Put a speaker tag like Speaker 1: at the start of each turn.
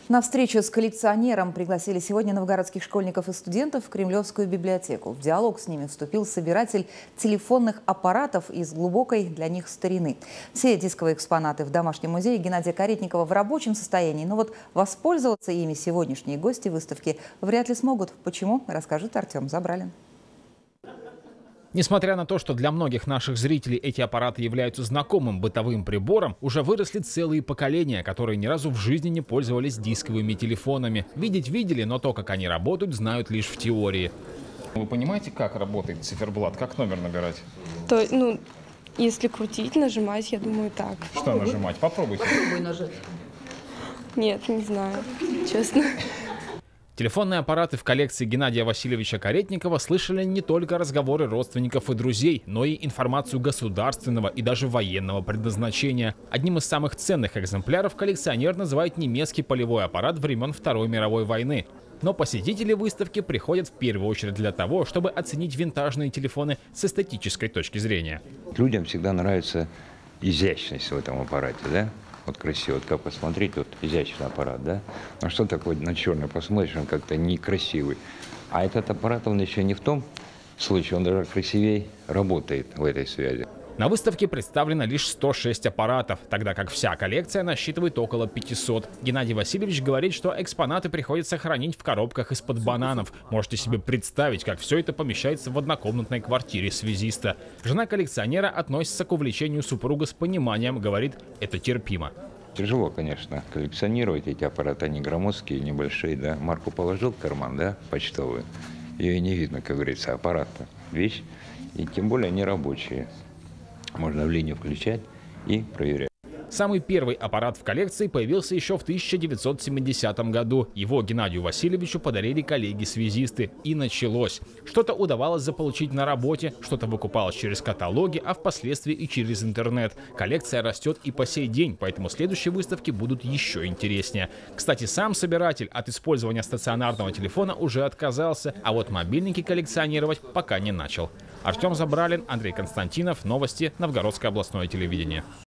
Speaker 1: На встречу с коллекционером пригласили сегодня новгородских школьников и студентов в Кремлевскую библиотеку. В диалог с ними вступил собиратель телефонных аппаратов из глубокой для них старины. Все дисковые экспонаты в домашнем музее Геннадия Каретникова в рабочем состоянии. Но вот воспользоваться ими сегодняшние гости выставки вряд ли смогут. Почему, расскажет Артем Забралин.
Speaker 2: Несмотря на то, что для многих наших зрителей эти аппараты являются знакомым бытовым прибором, уже выросли целые поколения, которые ни разу в жизни не пользовались дисковыми телефонами. Видеть видели, но то, как они работают, знают лишь в теории. Вы понимаете, как работает циферблат, как номер набирать?
Speaker 3: Если крутить, нажимать, я думаю, так.
Speaker 2: Что нажимать? Попробуйте.
Speaker 1: Попробуй нажать.
Speaker 3: Нет, не знаю, честно.
Speaker 2: Телефонные аппараты в коллекции Геннадия Васильевича Каретникова слышали не только разговоры родственников и друзей, но и информацию государственного и даже военного предназначения. Одним из самых ценных экземпляров коллекционер называет немецкий полевой аппарат времен Второй мировой войны. Но посетители выставки приходят в первую очередь для того, чтобы оценить винтажные телефоны с эстетической точки зрения.
Speaker 4: Людям всегда нравится изящность в этом аппарате, да? Вот красиво, вот как посмотреть, вот изящный аппарат, да? А что такое на черный посмотришь, он как-то некрасивый. А этот аппарат, он еще не в том случае, он даже красивее работает в этой связи.
Speaker 2: На выставке представлено лишь 106 аппаратов, тогда как вся коллекция насчитывает около 500. Геннадий Васильевич говорит, что экспонаты приходится хранить в коробках из-под бананов. Можете себе представить, как все это помещается в однокомнатной квартире связиста. Жена коллекционера относится к увлечению супруга с пониманием, говорит, это терпимо.
Speaker 4: Тяжело, конечно, коллекционировать эти аппараты, они громоздкие, небольшие, да? Марку положил в карман, да, почтовую, ее не видно, как говорится, аппарат-то вещь, и тем более они рабочие. Можно в линию включать и проверять.
Speaker 2: Самый первый аппарат в коллекции появился еще в 1970 году. Его Геннадию Васильевичу подарили коллеги-связисты. И началось. Что-то удавалось заполучить на работе, что-то выкупалось через каталоги, а впоследствии и через интернет. Коллекция растет и по сей день, поэтому следующие выставки будут еще интереснее. Кстати, сам собиратель от использования стационарного телефона уже отказался, а вот мобильники коллекционировать пока не начал. Артем Забралин, Андрей Константинов. Новости. Новгородское областное телевидение.